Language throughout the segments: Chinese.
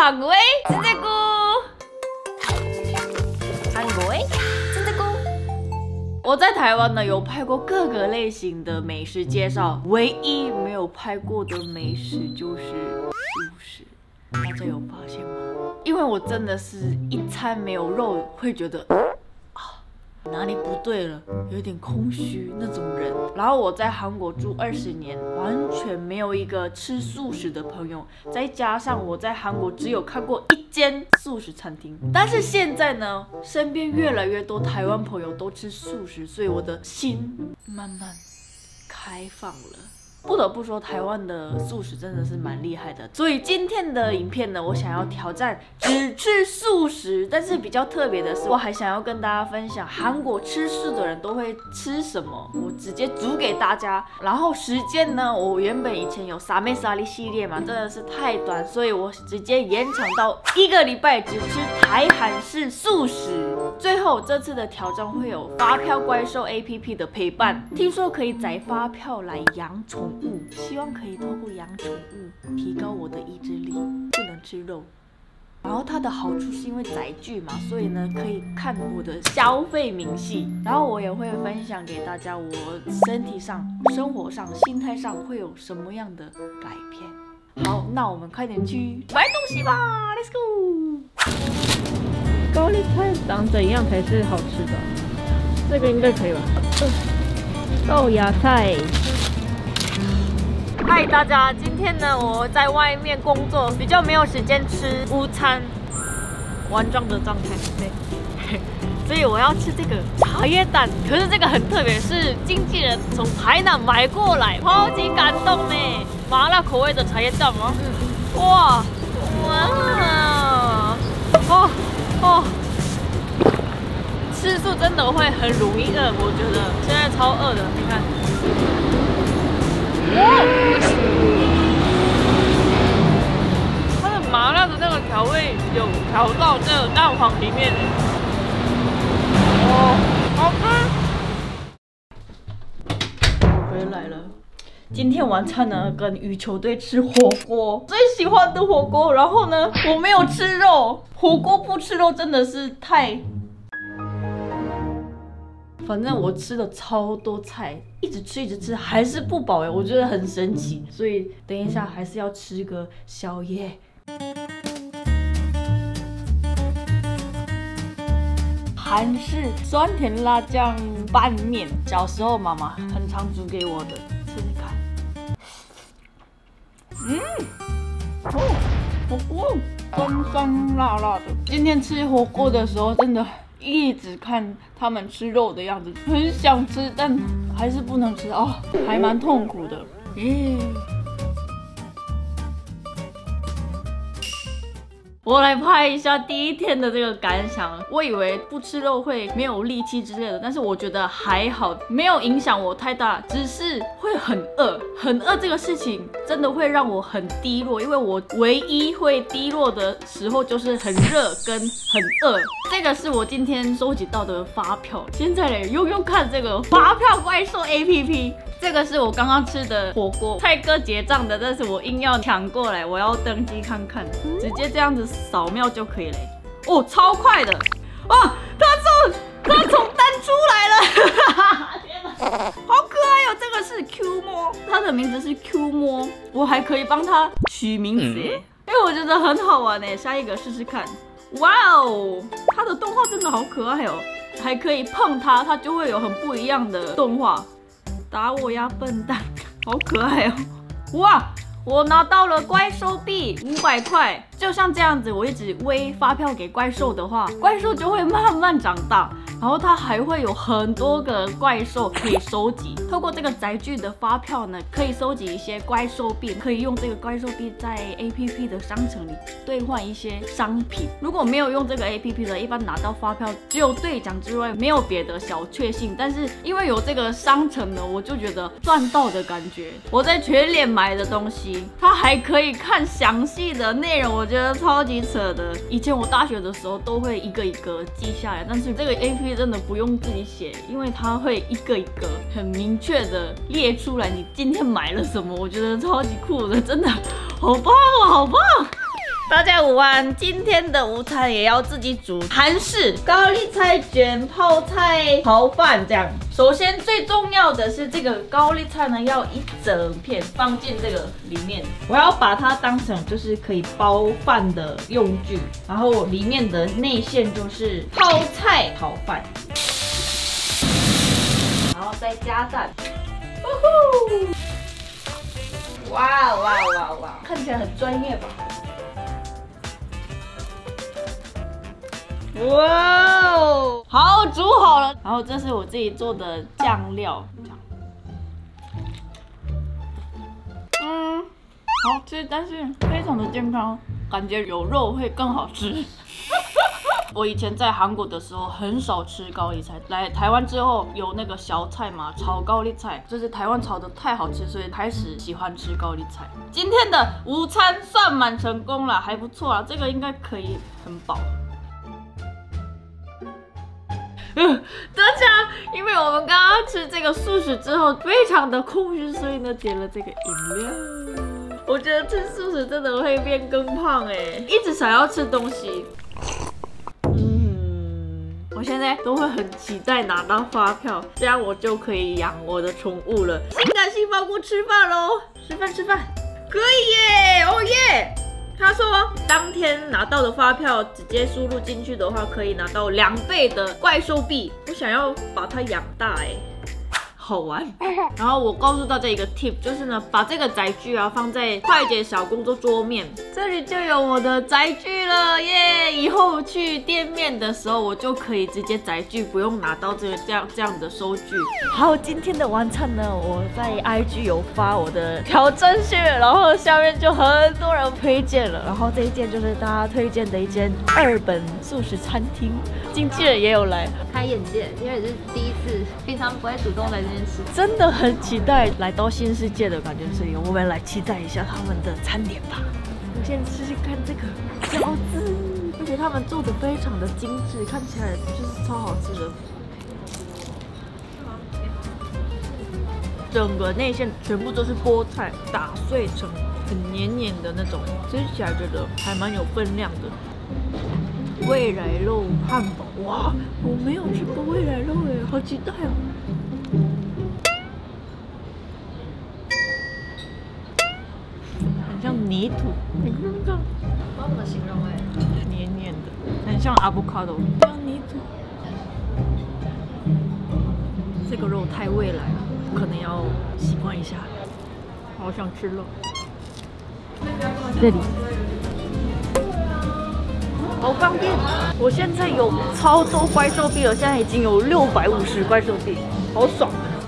韩国吃这菇，韩国吃这菇。我在台湾呢有拍过各个类型的美食介绍，唯一没有拍过的美食就是素食。大家有发现吗？因为我真的是一餐没有肉会觉得哪里不对了，有点空虚那种人。然后我在韩国住20年，完全没有一个吃素食的朋友，再加上我在韩国只有看过1间素食餐厅。但是现在呢，身边越来越多台湾朋友都吃素食，所以我的心慢慢开放了。不得不说，台湾的素食真的是蛮厉害的。所以今天的影片呢，我想要挑战只吃素食。但是比较特别的是，我还想要跟大家分享韩国吃素的人都会吃什么，我直接煮给大家。然后时间呢，我原本以前有沙妹沙利系列嘛，真的是太短，所以我直接延长到1个礼拜只吃台韩式素食。最后这次的挑战会有发票怪兽 APP 的陪伴，听说可以载发票来养宠物，希望可以透过养宠物提高我的意志力，不能吃肉。然后它的好处是因为载具嘛，所以呢可以看我的消费明细，然后我也会分享给大家我身体上、生活上、心态上会有什么样的改变。好，那我们快点去买东西吧 ，Let's go！ 高丽菜长怎样才是好吃的？这个应该可以吧？豆芽菜。 嗨，大家，今天呢我在外面工作，比较没有时间吃午餐，完妆的状态，对，所以我要吃这个茶叶蛋。可是这个很特别，是经纪人从台南买过来，超级感动呢！麻辣口味的茶叶蛋吗？哇，吃素真的会很容易饿，我觉得现在超饿的，你看。它的麻辣的那个调味有调到这个蛋黄里面，好吃！我回来了。今天晚餐呢，跟羽球队吃火锅，最喜欢的火锅。然后呢，我没有吃肉，火锅不吃肉真的是太……反正我吃了超多菜，一直吃还是不饱哎，我觉得很神奇。所以等一下还是要吃个宵夜。韩式酸甜辣酱拌面，小时候妈妈很常煮给我的，吃吃看。火锅酸酸辣辣的。今天吃火锅的时候，真的一直看他们吃肉的样子，很想吃，但还是不能吃哦，还蛮痛苦的。我来拍一下第一天的这个感想。我以为不吃肉会没有力气之类的，但是我觉得还好，没有影响我太大，只是会很饿。很饿这个事情真的会让我很低落，因为我唯一会低落的时候就是很热跟很饿。这个是我今天收集到的发票，现在来用用看这个发票怪兽 APP。这个是我刚刚吃的火锅，蔡哥结账的，但是我硬要抢过来，我要登记看看，直接这样子扫描就可以了。哦，超快的！哇，他从单出来了，天哪，好可爱哦！这个是 Q 摸，它的名字是 Q 摸，我还可以帮它取名字耶，因为我觉得很好玩耶。下一个试试看。哇哦，它的动画真的好可爱哦，还可以碰它，它就会有很不一样的动画。打我呀，笨蛋！好可爱哦！哇，我拿到了怪兽币500块，就像这样子，我一直喂发票给怪兽的话，怪兽就会慢慢长大，然后它还会有很多个怪兽可以收集。透过这个载具的发票呢，可以收集一些怪兽币，可以用这个怪兽币在 APP 的商城里兑换一些商品。如果没有用这个 APP 的，一般拿到发票只有兑奖之外，没有别的小确幸。但是因为有这个商城呢，我就觉得赚到的感觉。我在全联买的东西，它还可以看详细的内容，我觉得超级扯的。以前我大学的时候都会一个一个记下来，但是这个 APP 真的不用自己写，因为它会一个一个很明确的列出来你今天买了什么，我觉得超级酷的，真的好棒哦，好棒！ 大家午安，今天的午餐也要自己煮，韩式高丽菜卷泡菜炒饭这样。首先最重要的是这个高丽菜呢，要一整片放进这个里面，我要把它当成就是可以包饭的用具，然后里面的内馅就是泡菜炒饭，然后再加蛋。哇哇哇哇，看起来很专业吧？哇哦，好，煮好了。然后这是我自己做的酱料，好吃，但是非常的健康，感觉有肉会更好吃。我以前在韩国的时候很少吃高丽菜，来台湾之后有那个小菜嘛，炒高丽菜，就是台湾炒的太好吃，所以开始喜欢吃高丽菜。今天的午餐算蛮成功了，还不错啦，这个应该可以很饱。大家，因为我们刚刚吃这个素食之后非常的空虚，所以呢点了这个饮料。我觉得吃素食真的会变更胖哎，一直想要吃东西。我现在都会很期待拿到发票，这样我就可以养我的宠物了。心感细胞菇吃饭喽，吃饭，可以耶，哦耶！他说当天拿到的发票直接输入进去的话，可以拿到2倍的怪兽币。我想要把它养大哎。好玩。然后我告诉大家一个 tip， 就是呢，把这个载具啊放在快捷小工作桌面，这里就有我的载具了耶！以后去店面的时候，我就可以直接载具，不用拿到这样的收据。好，今天的晚餐呢，我在 IG 有发我的挑战序，然后下面就很多人推荐了，然后这一间就是大家推荐的一间2本素食餐厅，经纪人也有来， 开眼界，因为也是第一次，平常不会主动来这边吃， 真的很期待来到新世界的感觉，所以我们来期待一下他们的餐点吧。我先试试看这个饺子，而且他们做的非常的精致，看起来就是超好吃的。整个内馅全部都是菠菜打碎成很黏黏的那种，吃起来觉得还蛮有分量的。未来肉汉堡，哇，我没有吃过未来肉哎，好期待哦！很像泥土，你看看， 不知道怎么形容哎， 黏黏的，很像 avocado， 像泥土。这个肉太未来了，可能要习惯一下。好想吃肉。这里。好方便！我现在有超多怪兽币了，现在已经有650怪兽币，好爽！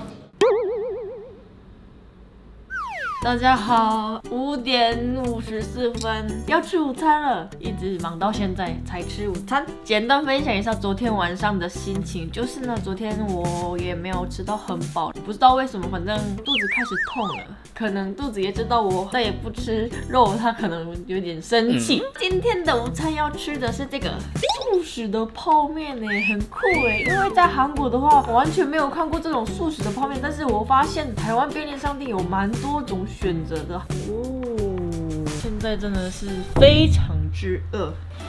大家好，5点54分，要吃午餐了，一直忙到现在才吃午餐。简单分享一下昨天晚上的心情，就是呢，昨天我也没有吃到很饱，不知道为什么，反正肚子开始痛了，可能肚子也知道我再也不吃肉，它可能有点生气。今天的午餐要吃的是这个素食的泡面呢，很酷哎，因为在韩国的话，我完全没有看过这种素食的泡面，但是我发现台湾便利商店有蛮多种选择的哦。现在真的是非常之饿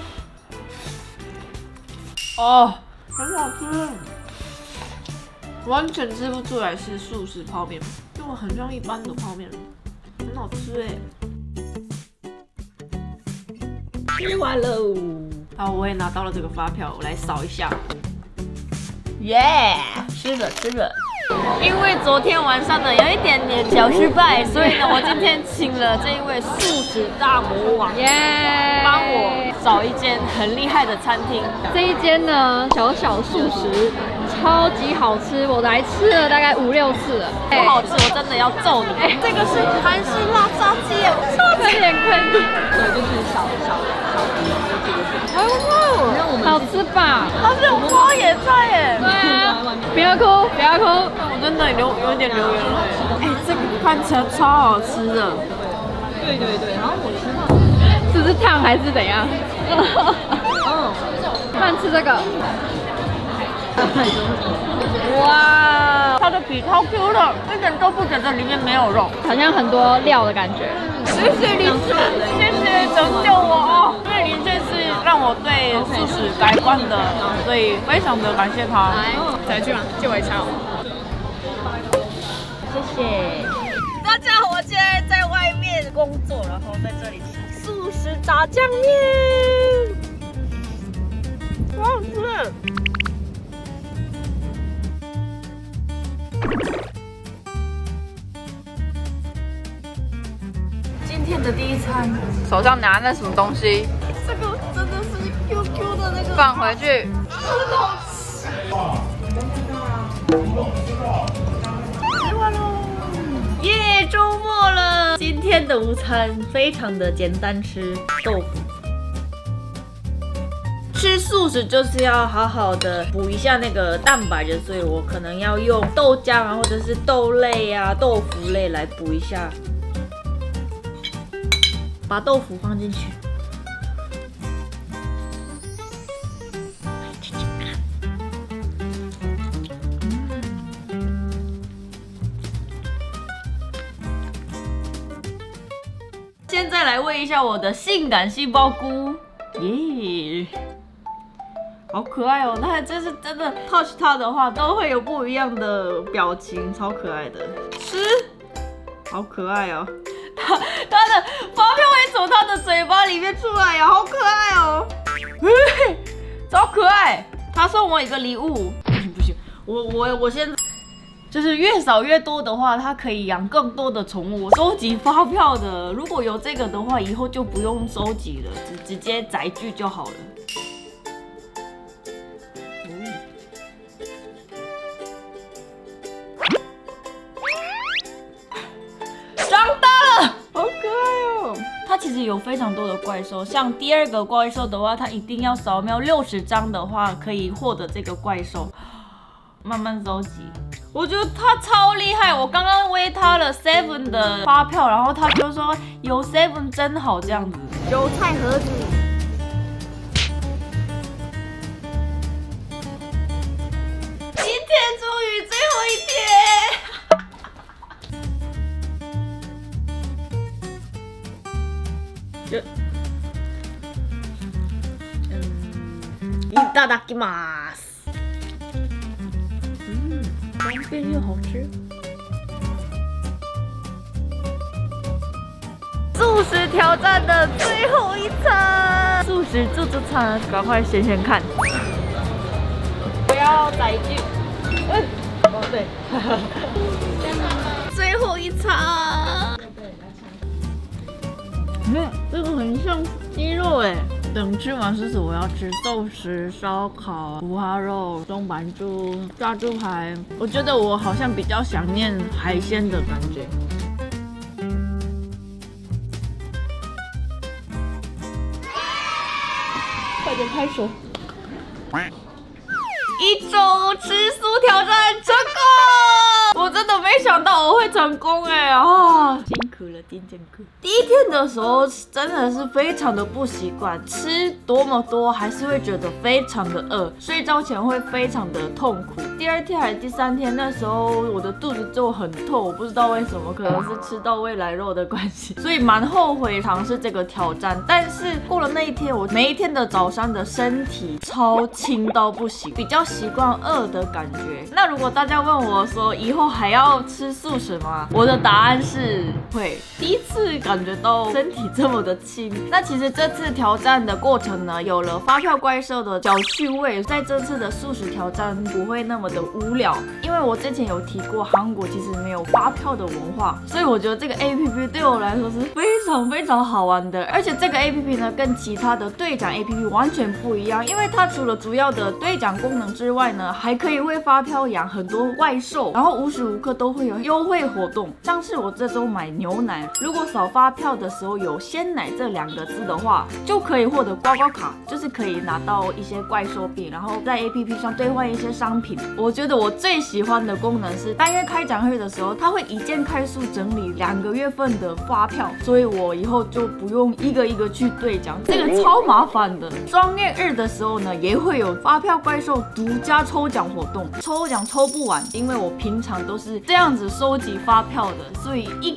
哦，很好吃，完全吃不出来是素食泡面，就很像一般的泡面，很好吃哎。吃完喽，好，我也拿到了这个发票，我来扫一下。耶，吃了。因为昨天晚上呢有一点点小失败，所以呢我今天请了这一位素食大魔王，帮我找一间很厉害的餐厅。 这一间呢小素食，超级好吃，我来吃了大概5、6次了。 不好吃，我真的要揍你！这个是韩式辣炸鸡耶， 快点！ 对，就是小好吃吧？ 它是有花椰菜耶。 对啊，不要哭， 我真的有点流眼泪。哎，这个看起来超好吃的。 对，然后我吃到是烫还是怎样？饭吃这个。 哇，它的皮超 Q 的，一点都不觉得里面没有肉， 好像很多料的感觉。 谢谢你，谢谢拯救我哦。 改观的，所以非常的感谢他。 再去吗？借我一下哦。 谢谢大家，我现在在外面工作，然后在这里吃素食炸酱面，好好吃。今天的第一餐，手上拿那什么东西？这个真的是 QQ 的那个，放回去。很好吃。吃完喽！耶，周末了。今天的午餐非常的简单，吃豆腐。吃素食就是要好好的补一下那个蛋白质，所以我可能要用豆浆啊，或者是豆类啊、豆腐类来补一下。把豆腐放进去。现在来喂一下我的性感细胞菇，耶，好可爱哦！它这是真的 touch 它的话，都会有不一样的表情，超可爱的。吃，好可爱哦！它的发票会从它的嘴巴里面出来呀，好可爱哦！超可爱！他送我一个礼物，不行，我现在。就是越少越多的话，它可以养更多的宠物。我收集发票的，如果有这个的话，以后就不用收集了，直接载具就好了。长大了，好可爱哦！它其实有非常多的怪兽，像第二个怪兽的话，它一定要扫描60张的话，可以获得这个怪兽。慢慢收集。我觉得他超厉害，我刚刚喂他了 Seven 的发票，然后他就说有 Seven 真好这样子。 韭菜盒子。 今天终于最后一天。いただきます。方便又好吃。素食挑战的最后一餐，素食自助餐，赶快选选看。不要载具。哦对，最后一餐。这个很像鸡肉哎。等吃完素食，我要吃寿司、烧烤、五花肉、松板猪、炸猪排。我觉得我好像比较想念海鲜的感觉。快点拍手！1周吃素挑战成功！我真的没想到我会成功哎啊！辛苦了，丁健哥。第一天的时候真的是非常的不习惯，吃多么多还是会觉得非常的饿，睡觉前会非常的痛苦。第2天还是第3天，那时候我的肚子就很痛，我不知道为什么，可能是吃到未来肉的关系，所以蛮后悔尝试这个挑战。但是过了那一天，我每一天的早上的身体超轻到不行，比较习惯饿的感觉。那如果大家问我说以后还要吃素食吗？我的答案是会。第一次感觉到身体这么的轻。那其实这次挑战的过程呢，有了发票怪兽的小趣味，在这次的素食挑战不会那么的无聊，因为我之前有提过韩国其实没有发票的文化，所以我觉得这个 APP 对我来说是非常非常好玩的。而且这个 APP 呢跟其他的兑奖 APP 完全不一样，因为它除了主要的兑奖功能之外呢，还可以为发票养很多怪兽，然后无时无刻都会有优惠活动。像是我这周买牛奶，如果扫发票的时候有鲜奶这2个字的话，就可以获得刮刮卡，就是可以拿到一些怪兽币，然后在 APP 上兑换一些商品。我觉得我最喜欢的功能是单月开奖日的时候，它会一键快速整理2个月份的发票，所以我以后就不用一个一个去兑奖，这个超麻烦的。双月日的时候呢，也会有发票怪兽独家抽奖活动，抽奖抽不完，因为我平常都是这样子收集发票的，所以一个一个都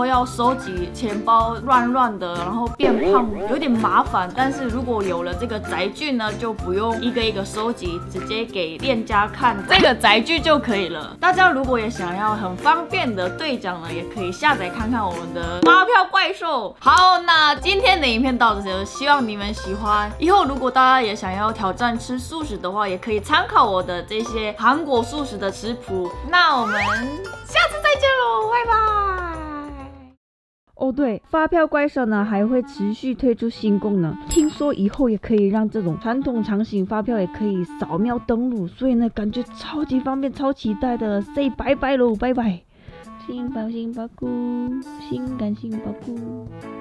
说要收集钱包乱的，然后变胖有点麻烦。但是如果有了这个载具呢，就不用一个一个收集，直接给店家看这个载具就可以了。大家如果也想要很方便的兑奖呢，也可以下载看看我们的发票怪兽。好，那今天的影片到这里，希望你们喜欢。以后如果大家也想要挑战吃素食的话，也可以参考我的这些韩国素食的食谱。那我们下次再见喽，拜拜。 哦对，发票怪兽呢还会持续推出新功能，听说以后也可以让这种传统长形发票也可以扫描登录，所以呢感觉超级方便，超期待的。say 拜拜喽，拜拜。杏鲍菇，心甘杏鲍菇。